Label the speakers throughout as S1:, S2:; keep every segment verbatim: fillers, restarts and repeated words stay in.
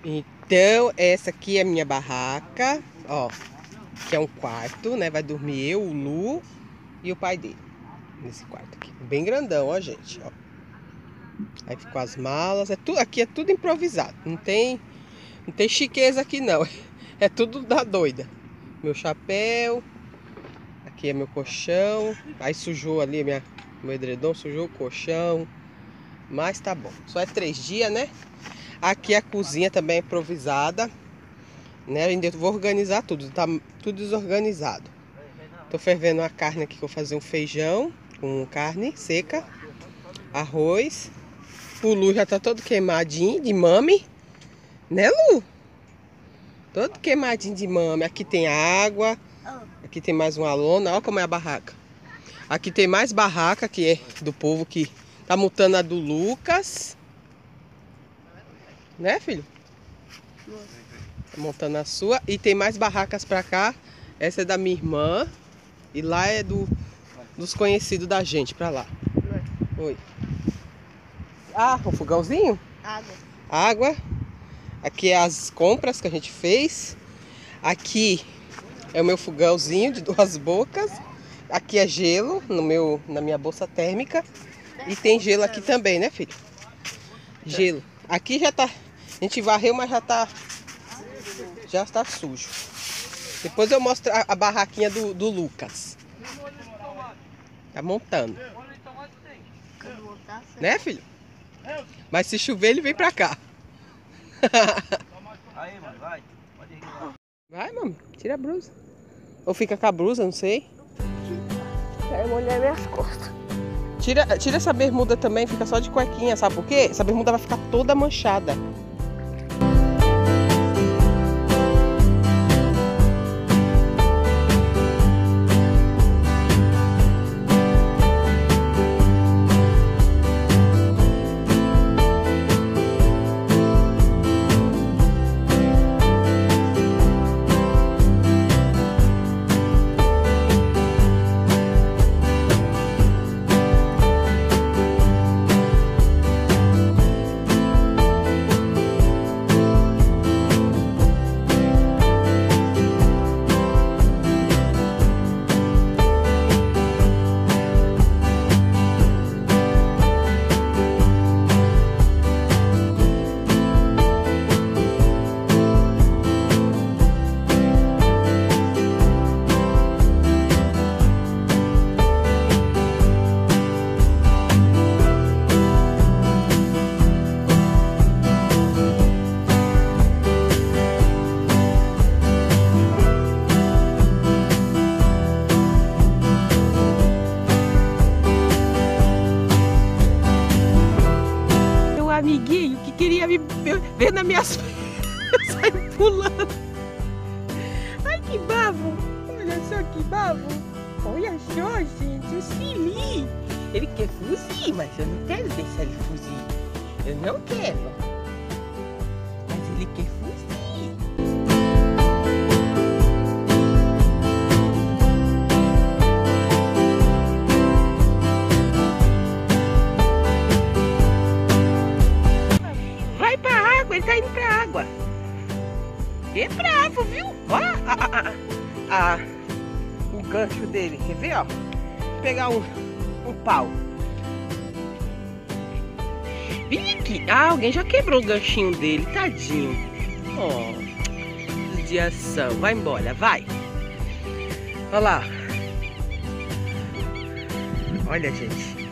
S1: Então, essa aqui é a minha barraca, ó, que é um quarto, né? Vai dormir eu, o Lu e o pai dele nesse quarto aqui. Bem grandão, ó, gente, ó. Aí ficou as malas, é tudo, aqui é tudo improvisado, não tem, não tem chiqueza aqui não, é tudo da doida. Meu chapéu, aqui é meu colchão, aí sujou ali minha, meu edredom, sujou o colchão, mas tá bom, só é três dias, né? Aqui a cozinha também é improvisada, né? Ainda vou organizar tudo, tá tudo desorganizado. Tô fervendo a carne aqui que eu vou fazer um feijão com carne seca, arroz. O Lu já tá todo queimadinho de mame, né, Lu? Todo queimadinho de mame. Aqui tem água, aqui tem mais uma lona, olha como é a barraca. Aqui tem mais barraca que é do povo que tá montando a do Lucas. Né, filho? Tá montando a sua. E tem mais barracas pra cá. Essa é da minha irmã. E lá é do, dos conhecidos da gente, pra lá. Oi. Ah, um fogãozinho?
S2: Água.
S1: Água. Aqui é as compras que a gente fez. Aqui é o meu fogãozinho de duas bocas. Aqui é gelo no meu, na minha bolsa térmica. E tem gelo aqui também, né, filho? Gelo. Aqui já tá... A gente varreu, mas já tá... Já está sujo. Depois eu mostro a, a barraquinha do, do Lucas. Tá montando. Né, filho? Mas se chover, ele vem pra cá.
S3: Aí, mano, vai. Pode ir lá.
S1: Vai, mano. Tira a blusa. Ou fica com a blusa, não sei.
S2: Quero molhar minhas costas.
S1: Tira, tira essa bermuda também, fica só de cuequinha, sabe por quê? Essa bermuda vai ficar toda manchada. Amiguinho que queria me ver nas minhas pernas, saiu pulando. Ai, que bavo! Olha só que bavo! Olha só, gente, o Sili! Ele quer fugir, mas eu não quero deixar ele fugir. Eu não quero. Mas ele quer fugir. Ele tá indo pra água. É bravo, viu? Ó, ah, ah, ah, ah, o gancho dele. Quer ver, ó? Vou pegar um, um pau. Vem aqui. Ah, alguém já quebrou o ganchinho dele. Tadinho. Ó, oh, judiação. Vai embora, vai. Olha lá. Olha, gente.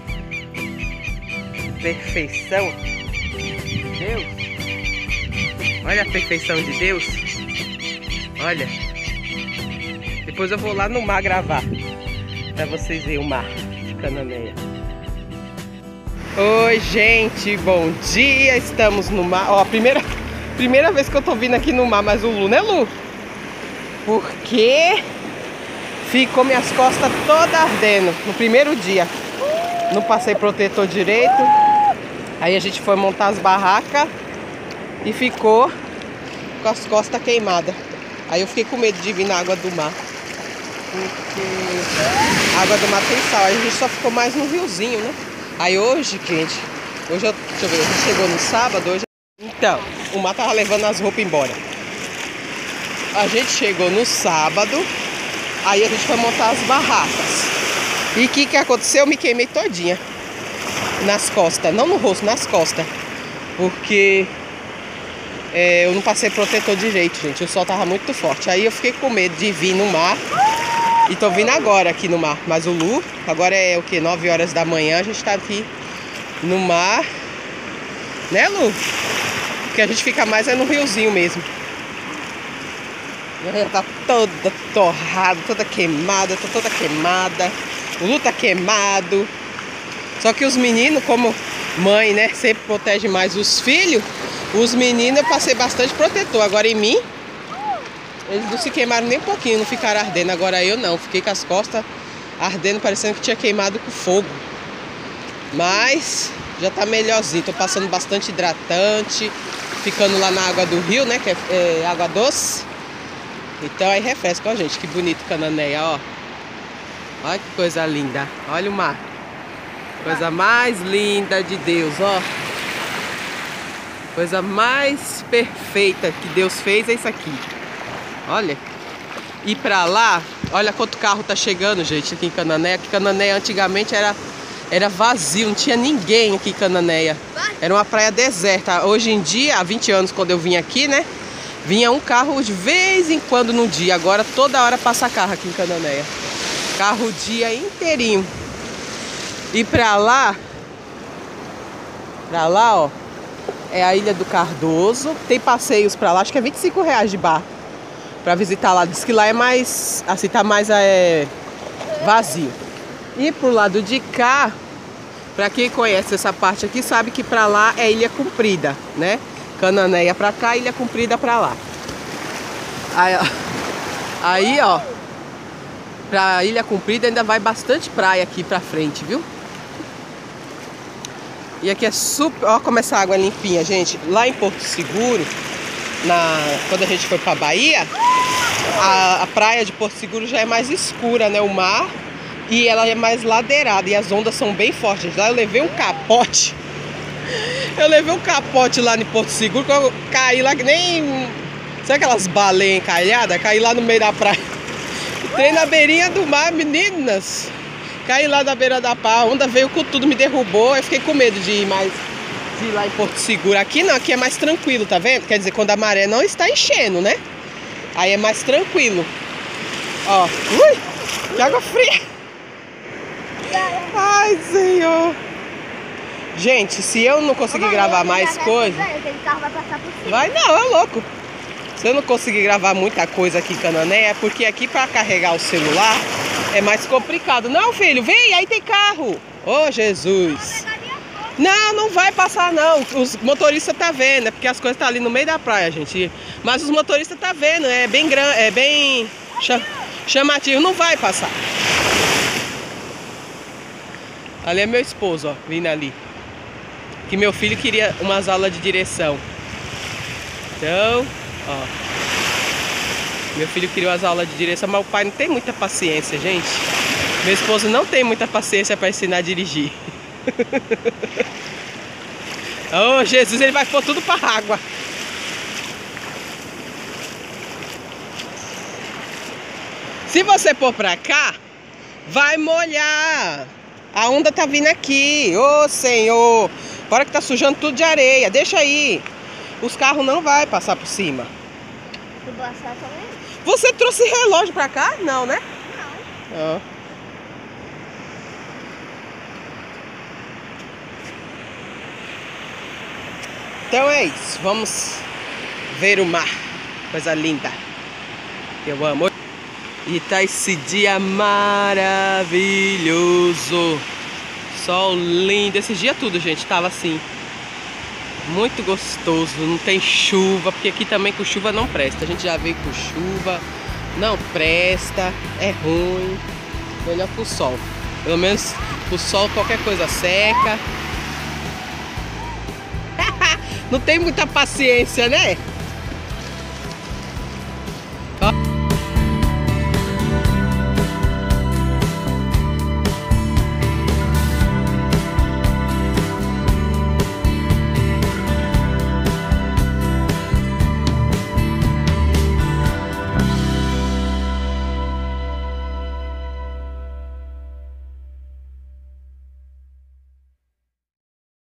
S1: Perfeição. Deus. Olha a perfeição de Deus. Olha. Depois eu vou lá no mar gravar, pra vocês verem o mar de Cananéia. Oi, gente. Bom dia. Estamos no mar. Ó, a primeira, primeira vez que eu tô vindo aqui no mar. Mas o Lu, né, Lu? Porque ficou minhas costas todas ardendo no primeiro dia. Não passei protetor direito. Aí a gente foi montar as barracas e ficou com as costas queimadas. Aí eu fiquei com medo de vir na água do mar, porque a água do mar tem sal. Aí a gente só ficou mais no riozinho, né? Aí hoje, gente, hoje eu, deixa eu ver, a gente chegou no sábado, hoje... Então, o mar tava levando as roupas embora. A gente chegou no sábado, aí a gente foi montar as barracas. E o que que aconteceu? Eu me queimei todinha nas costas, não no rosto, nas costas. Porque é, eu não passei protetor direito, gente. O sol tava muito forte. Aí eu fiquei com medo de vir no mar. E tô vindo agora aqui no mar. Mas o Lu, agora é o que? nove horas da manhã, a gente tá aqui no mar. Né, Lu? Porque a gente fica mais é no riozinho mesmo. Ela tá toda torrada, toda queimada, tá toda queimada. O Lu tá queimado. Só que os meninos, como mãe, né, sempre protege mais os filhos. Os meninos eu passei bastante protetor. Agora em mim, eles não se queimaram nem um pouquinho, não ficaram ardendo. Agora eu não, fiquei com as costas ardendo, parecendo que tinha queimado com fogo. Mas já tá melhorzinho, tô passando bastante hidratante, ficando lá na água do rio, né, que é, é água doce. Então aí refresca, ó gente, que bonito Cananéia, ó. Olha que coisa linda, olha o mar. Coisa mais linda de Deus, ó. Coisa mais perfeita que Deus fez é isso aqui. Olha. E pra lá, olha quanto carro tá chegando, gente, aqui em Cananéia. Que Cananéia antigamente era, era vazio, não tinha ninguém aqui em Cananéia. Era uma praia deserta. Hoje em dia, há vinte anos, quando eu vim aqui, né? Vinha um carro de vez em quando no dia. Agora toda hora passa carro aqui em Cananéia. Carro o dia inteirinho. E pra lá, pra lá, ó, é a Ilha do Cardoso. Tem passeios pra lá, acho que é vinte e cinco reais de bar pra visitar lá. Diz que lá é mais, assim, tá mais é, vazio. E pro lado de cá, pra quem conhece essa parte aqui, sabe que pra lá é Ilha Comprida, né? Cananéia pra cá, Ilha Comprida pra lá. Aí, ó, aí, ó, pra Ilha Comprida ainda vai bastante praia aqui pra frente, viu? E aqui é super... Ó como essa água é limpinha, gente. Lá em Porto Seguro, na... quando a gente foi pra Bahia, a... a praia de Porto Seguro já é mais escura, né? O mar. E ela é mais ladeirada. E as ondas são bem fortes. Lá eu levei um capote. Eu levei um capote lá em Porto Seguro, que eu caí lá que nem... Sabe aquelas baleias encalhadas? Caí lá no meio da praia. Entrei na beirinha do mar, meninas. Caí lá da beira da praia, a onda veio com tudo, me derrubou. Eu fiquei com medo de ir mais, de ir lá em Porto Seguro. Aqui não, aqui é mais tranquilo, tá vendo? Quer dizer, quando a maré não está enchendo, né? Aí é mais tranquilo. Ó, ui, que água fria. Ai, Senhor. Gente, se eu não conseguir gravar mais coisa... Vai não, é louco. Se eu não conseguir gravar muita coisa aqui em Cananéia, é porque aqui para carregar o celular é mais complicado. Não, filho, vem, aí tem carro. Ô, oh, Jesus. Não, não vai passar não. Os motoristas tá vendo, é porque as coisas tá ali no meio da praia, gente. Mas os motoristas tá vendo, é bem grande, é bem chamativo, não vai passar. Ali é meu esposo, ó, vindo ali. Que meu filho queria umas aulas de direção. Então, ó. Meu filho queria umas aulas de direção, mas o pai não tem muita paciência, gente. Meu esposo não tem muita paciência para ensinar a dirigir. Oh, Jesus, ele vai pôr tudo para água. Se você pôr para cá, vai molhar. A onda tá vindo aqui. Ô, Senhor. Agora que tá sujando tudo de areia. Deixa aí. Os carros não vão passar por cima. Você trouxe relógio pra cá? Não, né? Não. Oh. Então é isso. Vamos ver o mar. Coisa linda. Eu amo. E tá esse dia maravilhoso. Sol lindo. Esse dia tudo, gente, tava assim. Muito gostoso. Não tem chuva, porque aqui também com chuva não presta. A gente já veio com chuva. Não presta. É ruim. Melhor pro sol. Pelo menos pro sol qualquer coisa seca. Não tem muita paciência, né?